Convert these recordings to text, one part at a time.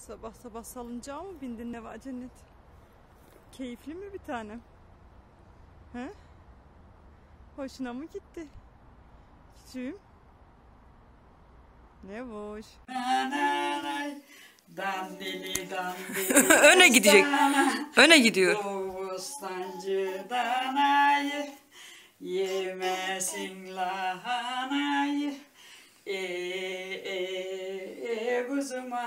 Sabah sabah salıncağa mı bindin Neva Cennet? Keyifli mi bir tanem? He? Hoşuna mı gitti? Küçüğüm. Ne hoş. Dandili dandili. Öne gidecek. Öne gidiyor. Bostancı danayı yemesin lahanayı. Kuzuma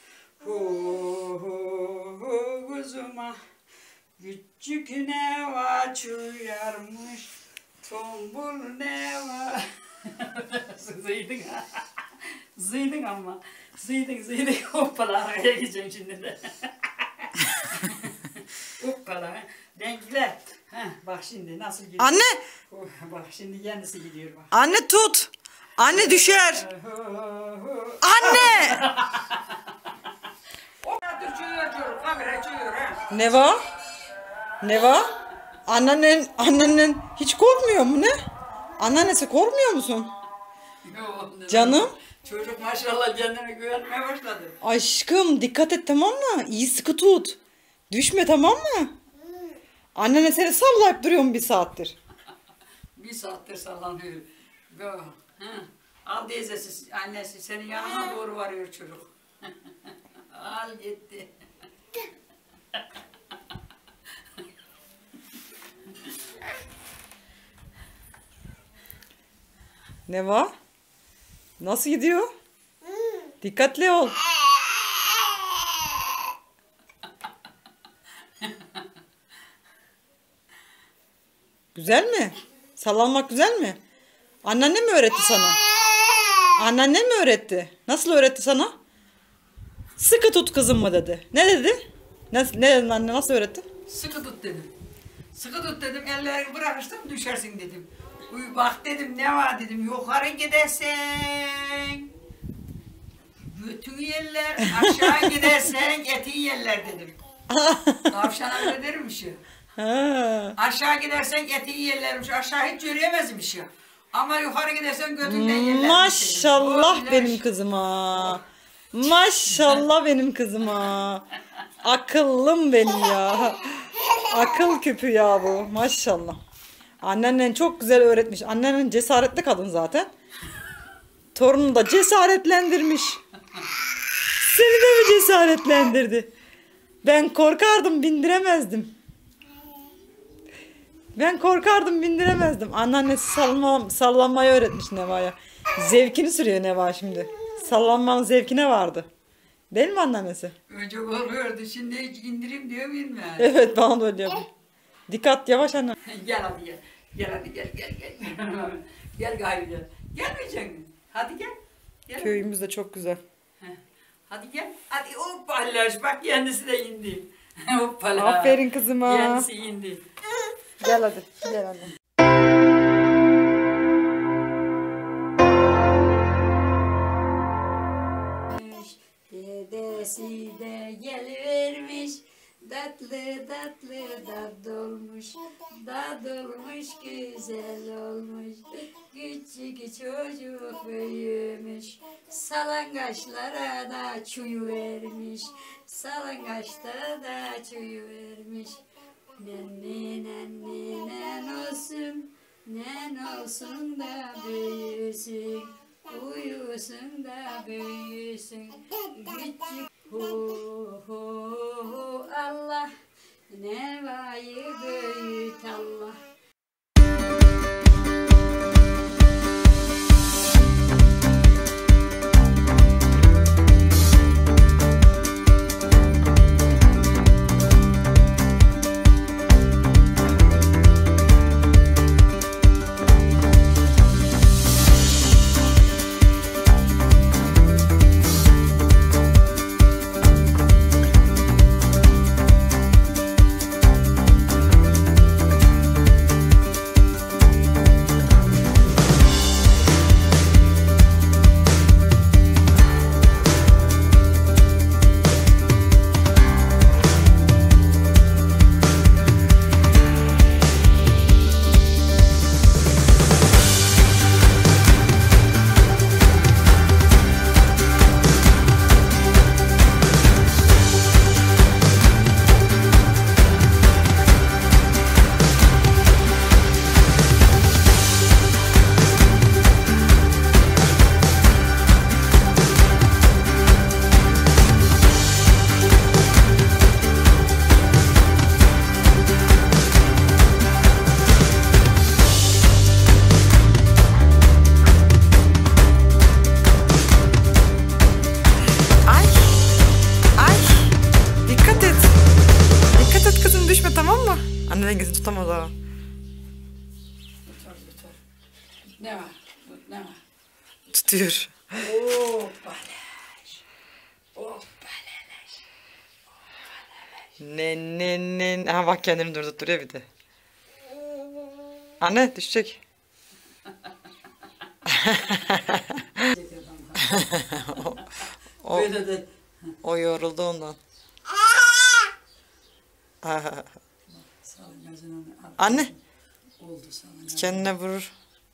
hu kuzuma küçük Neva çuyarmış tombul Neva. Zıydın ha. Zıydın ama. Zıydın. Hoppala araya gideceğim şimdi de. Hoppala. Renkler. Bak şimdi nasıl gidiyor. Anne. Bak şimdi kendisi gidiyor bak. Anne tut. Anne düşer. Anne. Neva? Neva? Annennen hiç korkmuyor mu ne? Anneannesi korkmuyor musun? Canım. Çocuk maşallah kendine güvenmeye başladı. Aşkım dikkat et, tamam mı? İyi sıkı tut. Düşme, tamam mı? Annene seni sallayıp duruyorum bir saattir. Bir saattir sallanıyor. Al teyzesi, annesi senin yanına doğru varıyor çocuk. Al gitti. Neva? Nasıl gidiyor? Dikkatli ol. Güzel mi? Sallanmak güzel mi? Anneanne mi öğretti sana? Anneanne mi öğretti? Nasıl öğretti sana? Sıkı tut kızım mı dedi. Ne dedi? Ne dedin anne, nasıl öğretti? Sıkı tut dedim. Sıkı tut dedim, ellerini bırakırsam düşersin dedim. Uy bak dedim, ne var dedim, yukarı gidersen bütün yerler, aşağı gidersen etin yerler dedim. Tavşana öyle dermiş ya. Aşağı gidersen etin yerlermiş, aşağı hiç yürüyemezmiş ya. Ama yukarı gidersen götünden yerlermiş. Maşallah benim kızıma. Maşallah benim kızıma. Akıllım benim ya. Akıl küpü ya bu. Maşallah. Anneannen çok güzel öğretmiş. Anneannen cesaretli kadın zaten. Torununu da cesaretlendirmiş. Seni de mi cesaretlendirdi? Ben korkardım, bindiremezdim. Anneannesi sallanmayı öğretmiş Neva'ya. Zevkini sürüyor Neva şimdi. Sallanmanın zevkine vardı. Değil mi anneannesi? Önce korkuyordu, şimdi hiç indireyim diyor muyum yani? Evet, bana da öyle yapıyor. Dikkat, yavaş anne. Gel hadi gel. Gel hadi gel. Gel gayrı gel. Gelmeyecek misin? Hadi gel. Köyümüz de çok güzel. Hadi gel. Hadi hoppala. Bak kendisi de indi. Hoppala. Aferin kızıma. Kendisi indi. Gel hadi. Gel anne. Dedesi de gelivermiş. Tatlı dad olmuş. Dad olmuş, güzel olmuş. Küçük çocuk büyümüş. Salangaçlara da çuyuvermiş. Salangaçlara da çuyuvermiş. Nen olsun da büyüsün. Uyusun da büyüsün. Küçük Allah, Neva'yı büyüt Allah. Allah. Tutar. Ne var? Ne var? Tutuyor. Hoppalaş. Ne. Ha bak kendini durdurtuyor bir de. Anne düşecek. O, Böyle de o yoruldu ondan. salıncacının Anne oldu salıncacı. kendine vurur.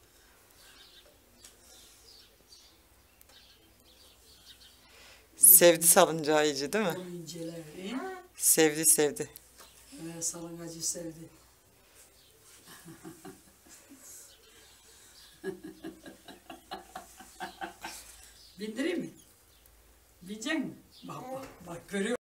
Sevdi salıncağı iyice değil mi? Onu inceler. Sevdi. Salıncacı sevdi. Bindireyim mi? Binecek mi? Bak görüyor.